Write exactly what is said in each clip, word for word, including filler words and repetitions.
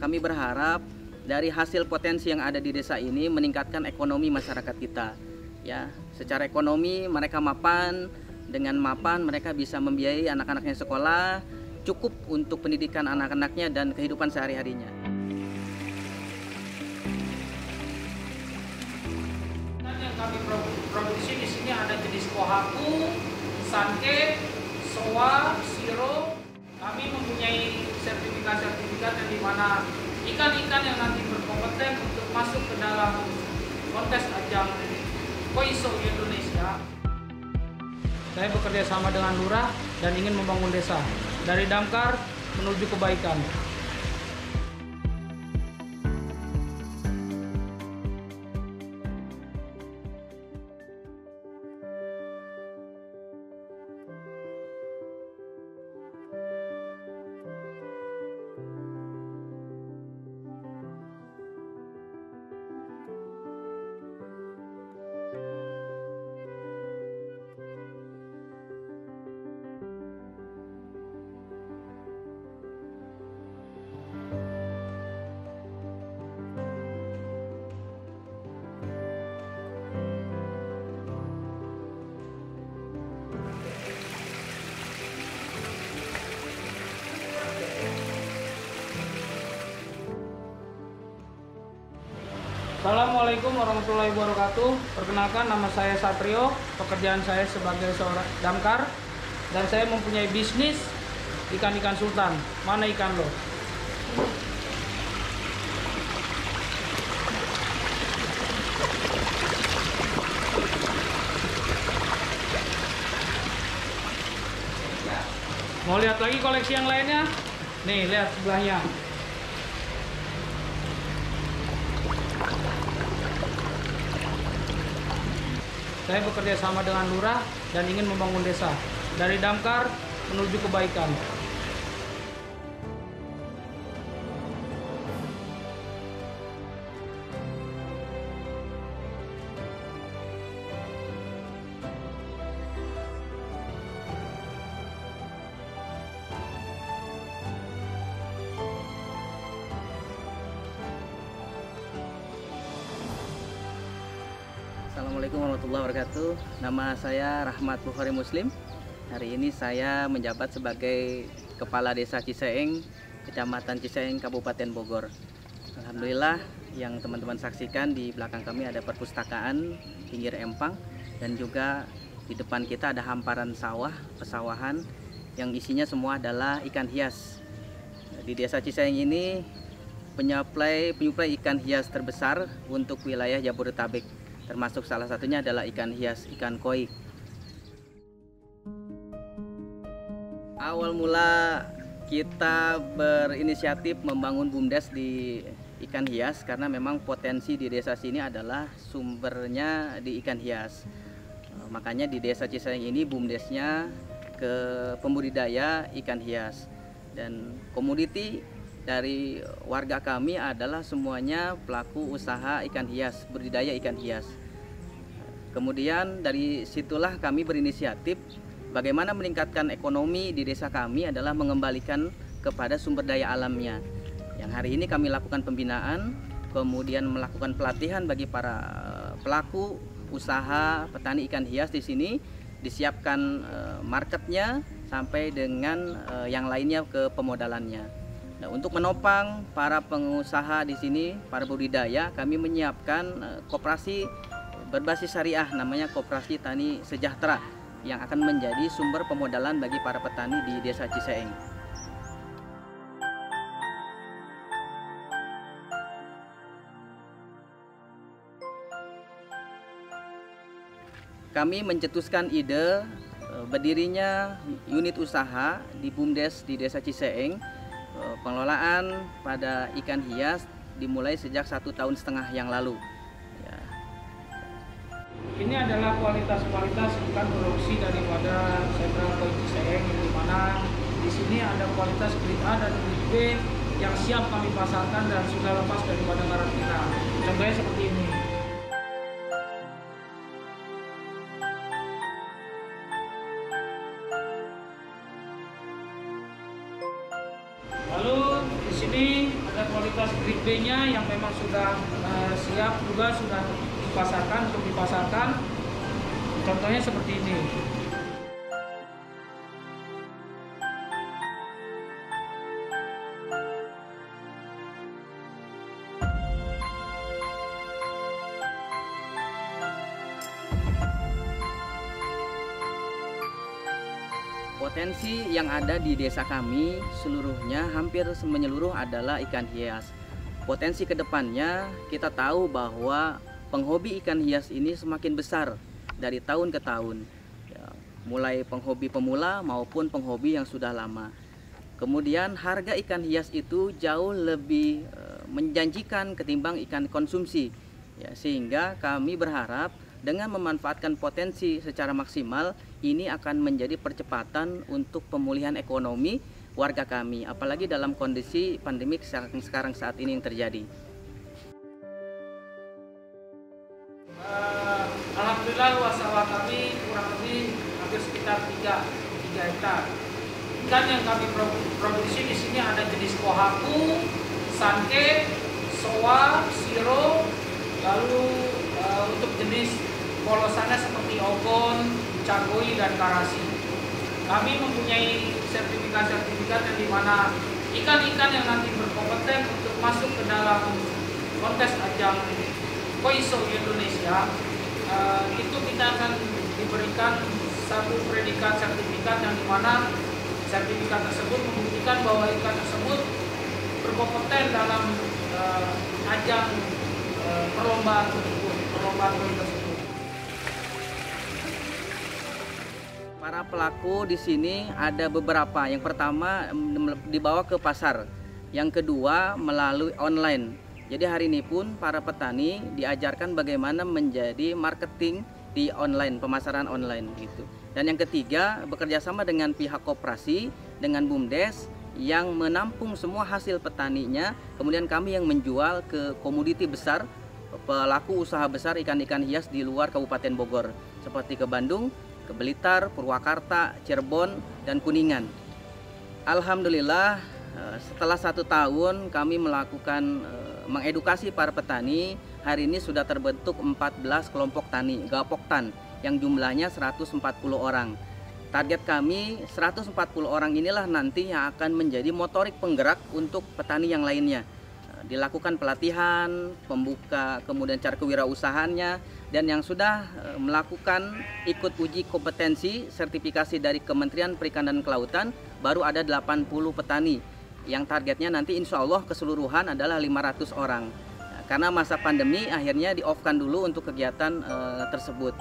kami berharap dari hasil potensi yang ada di desa ini meningkatkan ekonomi masyarakat kita. Ya, secara ekonomi mereka mapan, dengan mapan mereka bisa membiayai anak-anaknya sekolah, cukup untuk pendidikan anak-anaknya dan kehidupan sehari-harinya. Yang kami produksi di sini ada jenis kohaku, sanke, soa, siro. Kami mempunyai sertifikat-sertifikat yang dimana ikan-ikan yang nanti berkompeten untuk masuk ke dalam kontes ajang Koiso Indonesia. Saya bekerja sama dengan lurah dan ingin membangun desa dari damkar menuju kebaikan. Assalamualaikum warahmatullahi wabarakatuh. Perkenalkan, nama saya Satrio. Pekerjaan saya sebagai seorang damkar dan saya mempunyai bisnis ikan-ikan sultan. Mana ikan lo? Mau lihat lagi koleksi yang lainnya? Nih, lihat sebelahnya. Saya bekerja sama dengan lurah dan ingin membangun desa dari damkar menuju kebaikan. Assalamualaikum warahmatullahi wabarakatuh. Nama saya Rahmat Bukhari Muslim. Hari ini saya menjabat sebagai Kepala Desa Ciseeng, Kecamatan Ciseeng, Kabupaten Bogor. Alhamdulillah, yang teman-teman saksikan di belakang kami ada perpustakaan pinggir empang dan juga di depan kita ada hamparan sawah, pesawahan yang isinya semua adalah ikan hias. Di Desa Ciseeng ini penyuplai penyuplai ikan hias terbesar untuk wilayah Jabodetabek. Termasuk salah satunya adalah ikan hias, ikan koi. Awal mula kita berinisiatif membangun BUMDes di ikan hias karena memang potensi di desa sini adalah sumbernya di ikan hias. Makanya di Desa Ciseeng ini BUMDesnya ke pembudidaya ikan hias. Dan komoditi dari warga kami adalah semuanya pelaku usaha ikan hias, budidaya ikan hias. Kemudian dari situlah kami berinisiatif bagaimana meningkatkan ekonomi di desa kami adalah mengembalikan kepada sumber daya alamnya. Yang hari ini kami lakukan pembinaan, kemudian melakukan pelatihan bagi para pelaku usaha petani ikan hias di sini, disiapkan marketnya sampai dengan yang lainnya ke pemodalannya. Nah, untuk menopang para pengusaha di sini, para budidaya, kami menyiapkan koperasi berbasis syariah namanya Koperasi Tani Sejahtera yang akan menjadi sumber pemodalan bagi para petani di Desa Ciseeng. Kami mencetuskan ide berdirinya unit usaha di BUMDes di Desa Ciseeng. Pengelolaan pada ikan hias dimulai sejak satu tahun setengah yang lalu. Ya. Ini adalah kualitas-kualitas ikan produksi daripada Sentral Koi Ciseeng, di mana di sini ada kualitas grade A dan grade B yang siap kami pasarkan dan sudah lepas daripada karantina. Contohnya seperti ini. Lalu di sini ada kualitas grade B-nya yang memang sudah uh, siap juga sudah dipasarkan untuk dipasarkan. Contohnya seperti ini. Potensi yang ada di desa kami seluruhnya hampir menyeluruh adalah ikan hias. Potensi kedepannya kita tahu bahwa penghobi ikan hias ini semakin besar dari tahun ke tahun, ya, mulai penghobi pemula maupun penghobi yang sudah lama. Kemudian harga ikan hias itu jauh lebih e, menjanjikan ketimbang ikan konsumsi, ya, sehingga kami berharap dengan memanfaatkan potensi secara maksimal, ini akan menjadi percepatan untuk pemulihan ekonomi warga kami, apalagi dalam kondisi pandemik sekarang saat ini yang terjadi. Uh, Alhamdulillah luas sawah kami kurang lebih hampir sekitar tiga hektar. Ikan yang kami produksi di sini ada jenis kohaku, sanke, soa, siro, lalu uh, untuk jenis polosannya seperti ogon, cagoi, dan karasi. Kami mempunyai sertifikat-sertifikat yang dimana ikan-ikan yang nanti berkompeten untuk masuk ke dalam kontes ajang Koiso Indonesia, uh, itu kita akan diberikan satu predikat sertifikat yang dimana sertifikat tersebut membuktikan bahwa ikan tersebut berkompeten dalam uh, ajang uh, perlombaan tersebut, perlombaan koi tersebut. Para pelaku di sini ada beberapa. Yang pertama dibawa ke pasar, yang kedua melalui online. Jadi hari ini pun para petani diajarkan bagaimana menjadi marketing di online, pemasaran online gitu. Dan yang ketiga bekerja sama dengan pihak koperasi, dengan BUMDes yang menampung semua hasil petaninya, kemudian kami yang menjual ke komoditi besar, pelaku usaha besar ikan-ikan hias di luar Kabupaten Bogor, seperti ke Bandung, ke Blitar, Purwakarta, Cirebon, dan Kuningan. Alhamdulillah setelah satu tahun kami melakukan mengedukasi para petani, hari ini sudah terbentuk empat belas kelompok tani Gapoktan yang jumlahnya seratus empat puluh orang. Target kami seratus empat puluh orang inilah nanti yang akan menjadi motorik penggerak untuk petani yang lainnya. Dilakukan pelatihan, pembuka, kemudian cara kewirausahaannya, dan yang sudah melakukan ikut uji kompetensi sertifikasi dari Kementerian Perikanan dan Kelautan baru ada delapan puluh petani yang targetnya nanti insya Allah keseluruhan adalah lima ratus orang. Karena masa pandemi akhirnya di-off-kan dulu untuk kegiatan uh, tersebut.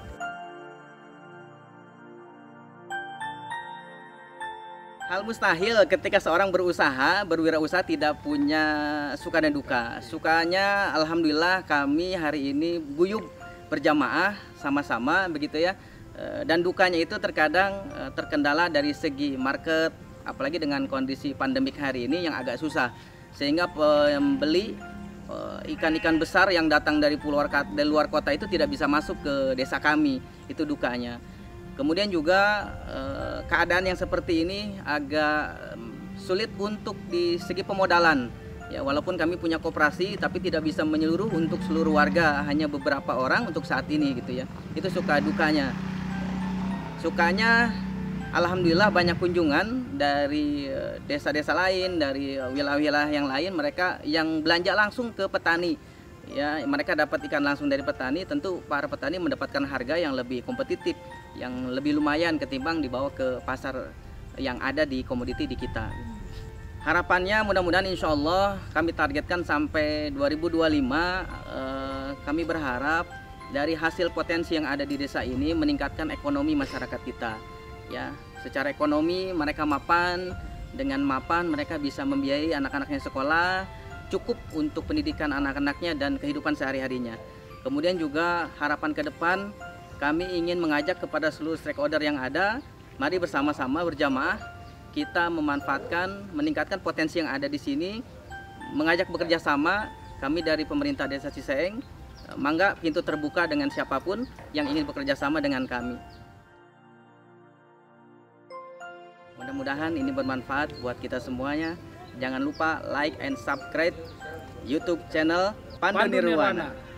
Hal mustahil ketika seorang berusaha, berwirausaha tidak punya suka dan duka. Sukanya alhamdulillah kami hari ini guyub berjamaah sama-sama begitu ya. Dan dukanya itu terkadang terkendala dari segi market, apalagi dengan kondisi pandemik hari ini yang agak susah. Sehingga pembeli ikan-ikan besar yang datang dari dari luar kota itu tidak bisa masuk ke desa kami. Itu dukanya. Kemudian juga eh, keadaan yang seperti ini agak sulit untuk di segi pemodalan. Ya, walaupun kami punya koperasi tapi tidak bisa menyeluruh untuk seluruh warga, hanya beberapa orang untuk saat ini gitu ya. Itu suka dukanya. Sukanya alhamdulillah banyak kunjungan dari desa-desa lain, dari wilayah-wilayah yang lain, mereka yang belanja langsung ke petani. Ya, mereka dapat ikan langsung dari petani, tentu para petani mendapatkan harga yang lebih kompetitif, yang lebih lumayan ketimbang dibawa ke pasar yang ada di komoditi di kita. Harapannya mudah-mudahan insya Allah kami targetkan sampai dua ribu dua puluh lima eh, kami berharap dari hasil potensi yang ada di desa ini meningkatkan ekonomi masyarakat kita. Ya, secara ekonomi mereka mapan, dengan mapan mereka bisa membiayai anak-anaknya sekolah, cukup untuk pendidikan anak-anaknya dan kehidupan sehari-harinya. Kemudian juga harapan ke depan kami ingin mengajak kepada seluruh stakeholder yang ada, mari bersama-sama berjamaah kita memanfaatkan, meningkatkan potensi yang ada di sini, mengajak bekerja sama. Kami dari pemerintah Desa Ciseeng, mangga pintu terbuka dengan siapapun yang ingin bekerja sama dengan kami. Mudah-mudahan ini bermanfaat buat kita semuanya. Jangan lupa like and subscribe YouTube channel Pandu, Pandu Nirwana. Nirwana.